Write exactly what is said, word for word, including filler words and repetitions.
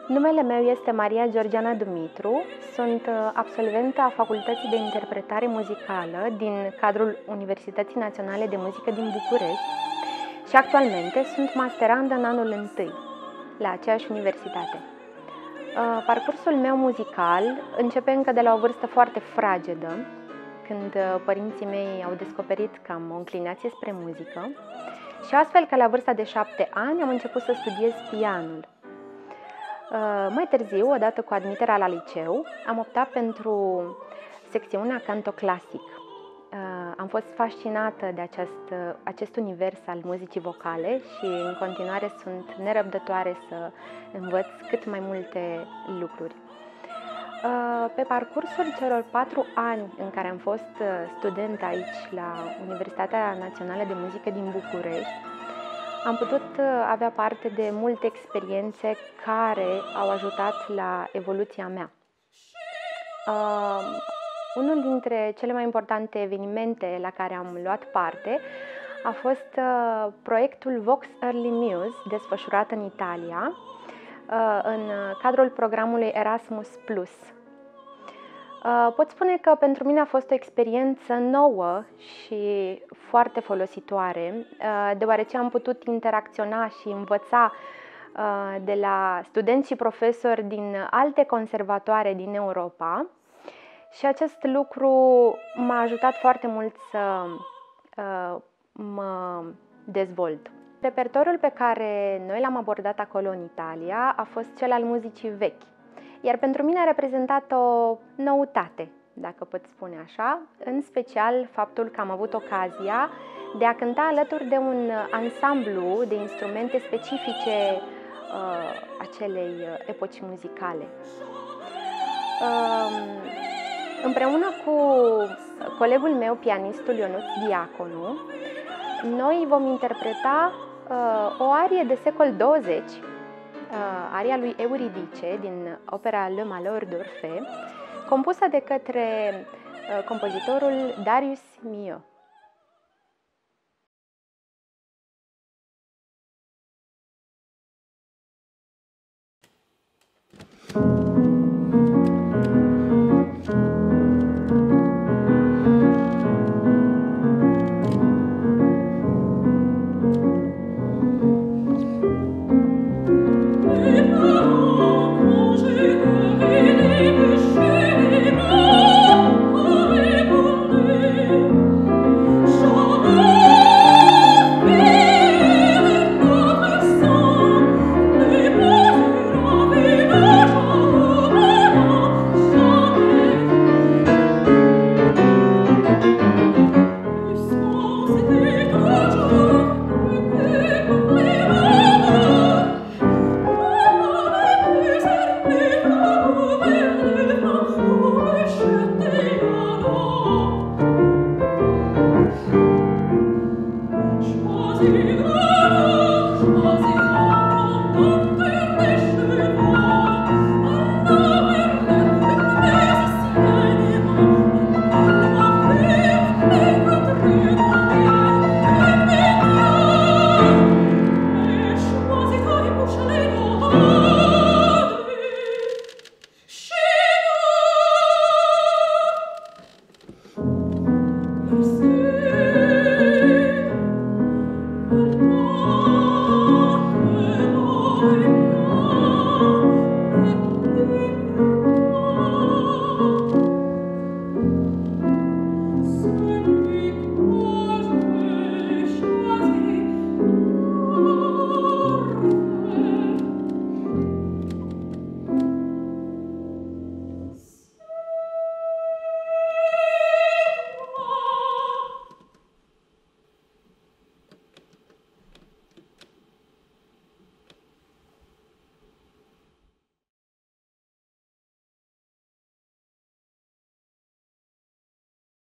Numele meu este Maria Georgiana Dumitru, sunt absolventă a Facultății de Interpretare Muzicală din cadrul Universității Naționale de Muzică din București și actualmente sunt masterandă în anul întâi la aceeași universitate. Parcursul meu muzical începe încă de la o vârstă foarte fragedă, când părinții mei au descoperit că am o înclinație spre muzică și astfel că la vârsta de șapte ani am început să studiez pianul. Mai târziu, odată cu admiterea la liceu, am optat pentru secțiunea canto clasic. Am fost fascinată de acest, acest univers al muzicii vocale și în continuare sunt nerăbdătoare să învăț cât mai multe lucruri. Pe parcursul celor patru ani în care am fost student aici la Universitatea Națională de Muzică din București, am putut avea parte de multe experiențe care au ajutat la evoluția mea. Uh, unul dintre cele mai importante evenimente la care am luat parte a fost uh, proiectul Vox Early Muse, desfășurat în Italia, uh, în cadrul programului Erasmus plus. Pot spune că pentru mine a fost o experiență nouă și foarte folositoare, deoarece am putut interacționa și învăța de la studenți și profesori din alte conservatoare din Europa și acest lucru m-a ajutat foarte mult să mă dezvolt. Repertoriul pe care noi l-am abordat acolo în Italia a fost cel al muzicii vechi. Iar pentru mine a reprezentat o noutate, dacă pot spune așa, în special faptul că am avut ocazia de a cânta alături de un ansamblu de instrumente specifice uh, acelei epoci muzicale. Uh, împreună cu colegul meu, pianistul Ionuț Diaconu, noi vom interpreta uh, o arie de secol douăzeci, aria lui Euridice din opera Le Malheur d'Orphée, compusă de către compozitorul Darius Milhaud. Thank you.